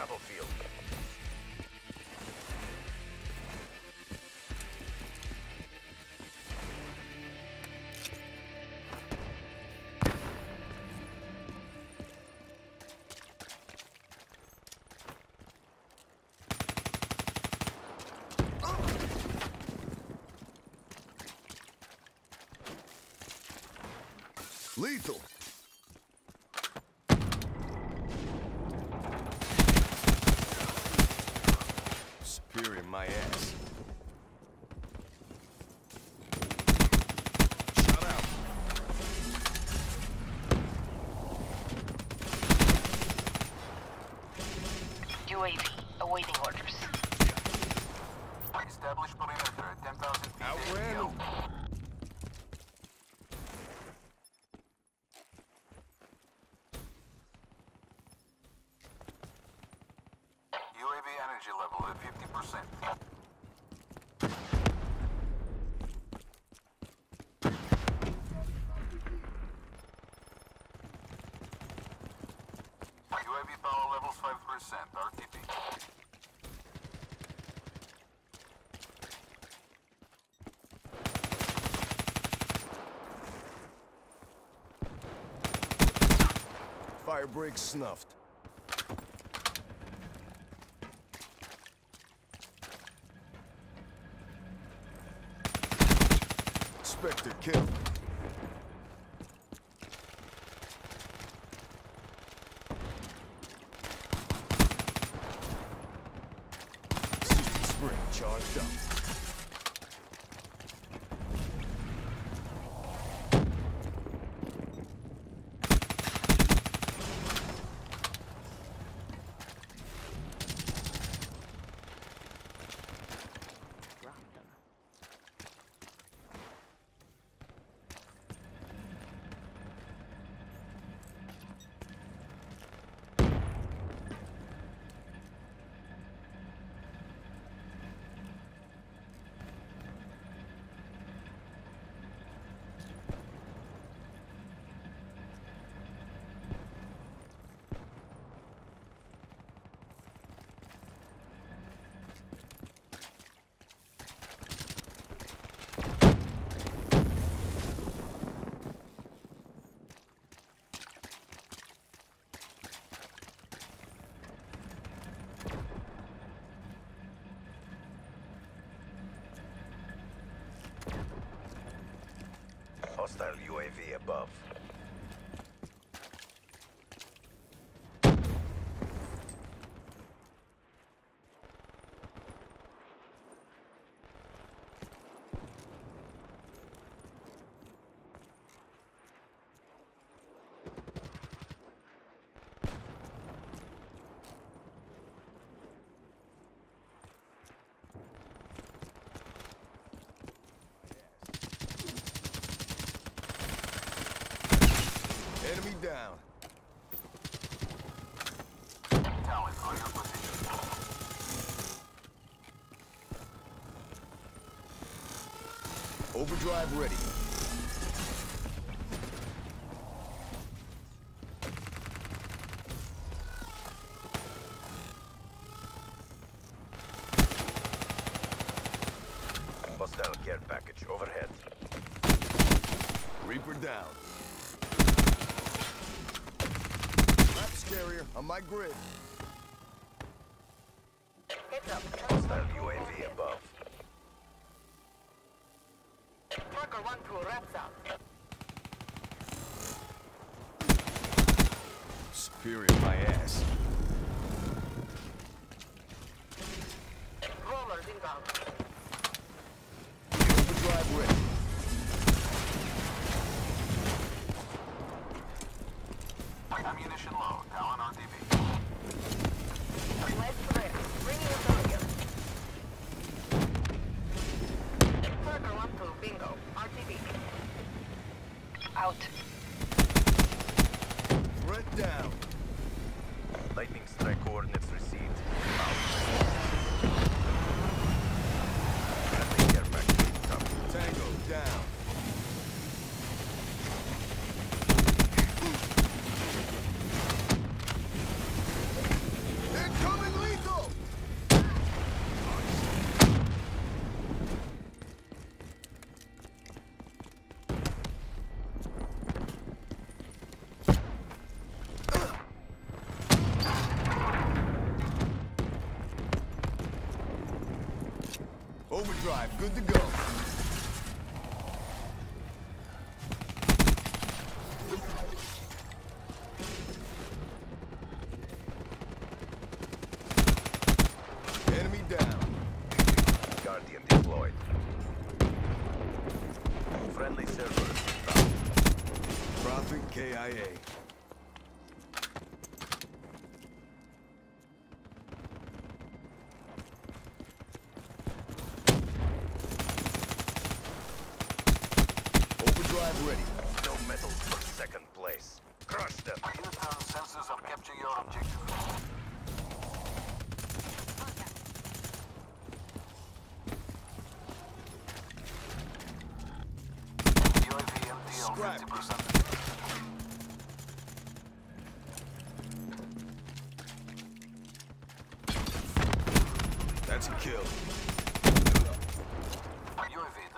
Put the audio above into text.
battlefield. Lethal. Superior my ass. Shut out. UAV, awaiting orders. Establish perimeter at 10,000 feet. Outran ATL. UAV energy level at 50%. UAV power levels 5%. RTB. Fire break snuffed. Spectre kill. System spring charged up. Hostile UAV above. Enemy down. Talent on your position. Overdrive ready. Hostile care package overhead. Reaper down. Laps carrier on my grid. Heads up. Hostile UAV above. Marker 1-2 wraps up. Superior my ass. Rollers inbound. Overdrive ready. Ammunition low. Talon RTB. Let's clear. Bringing us over here. Marker 1-2 bingo. RTB. Out. Threat down. Lightning strike coordinates received. Out. Friendly care package incoming. Tango down. Incoming! Overdrive, good to go. Enemy down. Guardian deployed. Friendly servers inbound. Prophet KIA. Overdrive ready. No medals for second place. Crush them. Unit sensors have captured your objective. UAV MTL Scrap. 50%. That's a kill. UAV